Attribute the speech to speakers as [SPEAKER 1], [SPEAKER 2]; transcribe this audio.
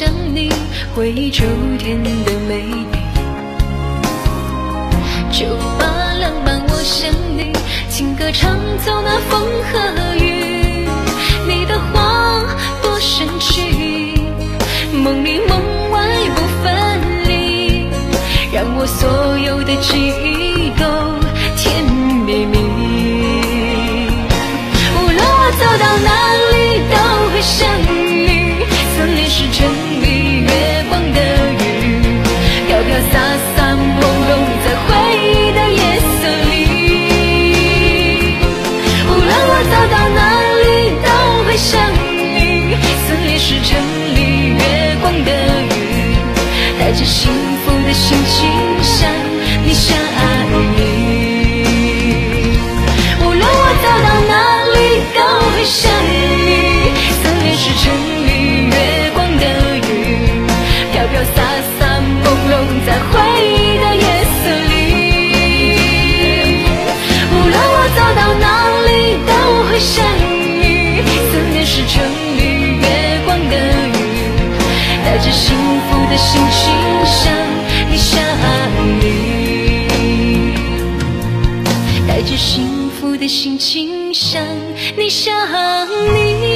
[SPEAKER 1] 想你，回忆秋天的美丽。酒吧浪漫我想你，情歌唱走那风和雨。你的话多神奇，梦里梦外不分离，让我所有的记忆都甜蜜蜜。无论我走到哪里都会想你，思念是城里月光的雨，飘飘洒洒朦胧在回忆的夜色里。无论我走到哪里都会想你，思念是城里月光的雨，带着幸福的心情向你想你。无论我走到哪里都会想你，思念是城里月光的雨，飘飘洒洒朦胧在回忆的夜色里。无论我走到哪里都会想你，思念是城里月光的雨，带着幸福的心情向你想你，带着幸福的心情向你想你。